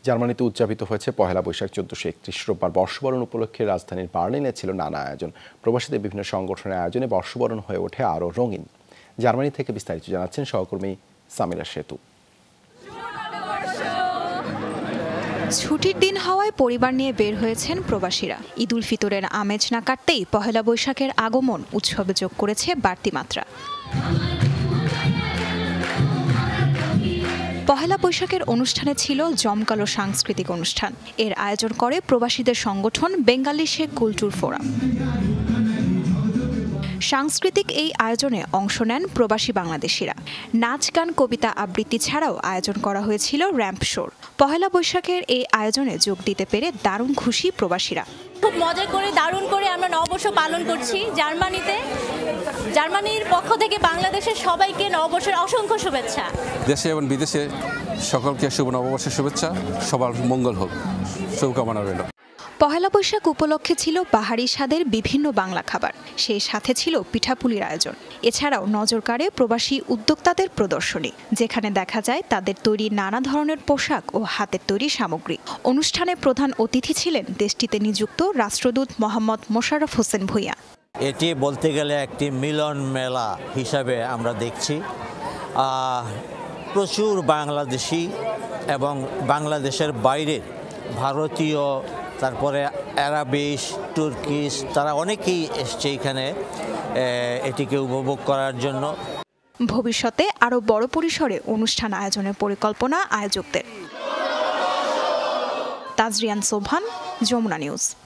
জার্মানিতে উদযাপিত হয়েছে পহেলা বৈশাখ ১৪৩১ রোববার বর্ষবরণ উপলক্ষে রাজধানীর বার্লিনে ছিল নানা আয়োজন। প্রবাসীদের বিভিন্ন সংগঠনের আয়োজনে বর্ষবরণ হয়ে ওঠে আরও রঙিন। জার্মানি থেকে বিস্তারিত জানাচ্ছেন সহকর্মী সামিরা সেতু। ছুটির দিন হওয়ায় পরিবার নিয়ে বের হয়েছেন প্রবাসীরা। ঈদ উল ফিতরের আমেজ না কাটতেই পহেলা বৈশাখের আগমন উৎসবে যোগ করেছে বাড়তি মাত্রা। পহেলা বৈশাখের অনুষ্ঠানে ছিল জমকালো সাংস্কৃতিক অনুষ্ঠান। এর আয়োজন করে প্রবাসীদের সংগঠন বেঙ্গালি শেখ কুলচুর ফোরাম। সাংস্কৃতিক এই আয়োজনে অংশ নেন প্রবাসী বাংলাদেশিরা। নাচ গান কবিতা আবৃত্তি ছাড়াও আয়োজন করা হয়েছিল র্যাম্প শোর। পহেলা বৈশাখের এই আয়োজনে যোগ দিতে পেরে দারুণ খুশি প্রবাসীরা। খুব মজা করে দারুণ করে আমরা নববর্ষ পালন করছি জার্মানিতে। জার্মানির পক্ষ থেকে বাংলাদেশের সবাইকে নববর্ষের অসংখ্য শুভেচ্ছা। দেশে এবং বিদেশে সকলকে শুভ নববর্ষের শুভেচ্ছা, সবার মঙ্গল হোক, শুভকামনা রইল। পহেলা বৈশাখ উপলক্ষে ছিল বাহারি স্বাদের বিভিন্ন বাংলা খাবার, সেই সাথে ছিল পিঠাপুলির আয়োজন। এছাড়াও নজর কাড়ে প্রবাসী উদ্যোক্তাদের প্রদর্শনী, যেখানে দেখা যায় তাদের তৈরি নানা ধরনের পোশাক ও হাতের তৈরি সামগ্রী। অনুষ্ঠানে প্রধান অতিথি ছিলেন দেশটিতে নিযুক্ত রাষ্ট্রদূত মোহাম্মদ মোশাররফ হোসেন ভূঁইয়া। এটি বলতে গেলে একটি মিলন মেলা হিসাবে আমরা দেখছি। প্রচুর বাংলাদেশি এবং বাংলাদেশের বাইরের ভারতীয়, তারপরে আরবিশ, তুর্কিশ, তারা অনেকেই এসছে এখানে এটিকে উপভোগ করার জন্য। ভবিষ্যতে আরও বড় পরিসরে অনুষ্ঠান আয়োজনের পরিকল্পনা আয়োজকদের। তাজরিয়ান সোবহান, যমুনা নিউজ।